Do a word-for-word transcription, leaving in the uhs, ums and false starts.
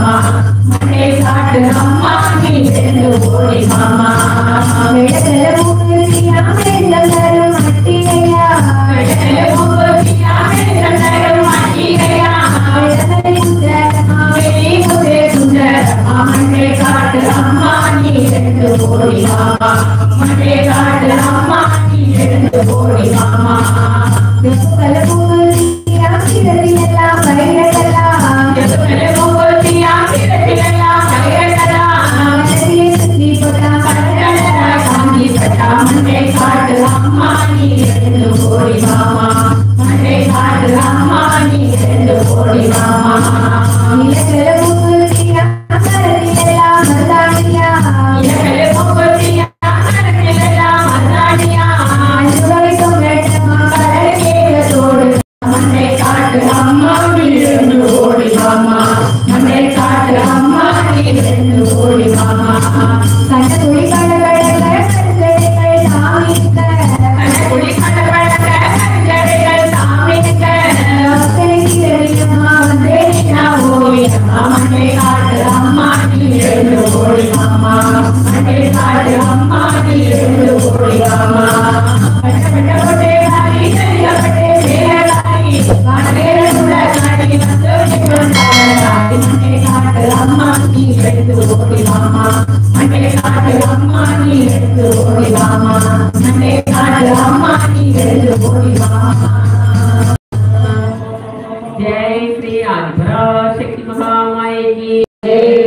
மாமா மண்டே காட்டு அம்மா நீ ரெண்டு ஓடி மாமா வெள்ளல பூமியா வெள்ளலரும் மட்டிகையா வெள்ளல பூமியா வெள்ளலரும் மட்டிகையா வெள்ளலை குந்தரமா வெளி குதே குந்தரமா மண்டே காட்டு அம்மா நீ ரெண்டு ஓடி மாமா மண்டே காட்டு அம்மா நீ ரெண்டு ஓடி மாமா வெள்ளல பூமியா வெள்ளலெல்லாம் வைரலெல்லாம் வெள்ளல பூமியா வெள்ளலெல்லாம் வைரலெல்லாம் மனதிலே சுத்தி போட்டா கடலடா காந்தி பட்டா மண்டே காட்டு அம்மா நீ ரெண்டு ஓடி மாமா மண்டே காட்டு அம்மா நீ ரெண்டு ஓடி மாமா இலக்கல பூமியா மரதிலெல்லாம் மருதாணியா இலக்கல பூமியா மரதிலெல்லாம் மருதாணியா அஞ்சுவை சொன்னட்டமா கடல் கேட்டதோடு மண்டே காட்டு அம்மா நீ ரெண்டு ஓடி மாமா மண்டே காட்டு அம்மா நீ ரெண்டு ஓடி மாமா கண்ண துளி கடகடக கண்களைகள் சாமிக்க கண்ண துளி கடகடக கண்களைகள் சாமிக்க மக்களை கிரவியம்மா வந்தே நான் ஓடியம்மா மண்டே காட்டு அம்மா நீ ரெண்டு ஓடி மாமா மண்டே காட்டு அம்மா நீ ரெண்டு ஓடி மாமா பட்ட பட்ட போட்டே காரி சரியாப்பட்டே வேலாரி காட்டேர சுட காடி வந்தோடி கொண்டாடி மண்டே காட்டு அம்மா நீ ரெண்டு ஓடி மாமா மண்டே காட்டு அம்மா நீ ரெண்டு ஓடி மாமா மண்டே காட்டு அம்மா நீ ரெண்டு ஓடி மாமா जय श्री आदिपराशक्ति महामाई की जय।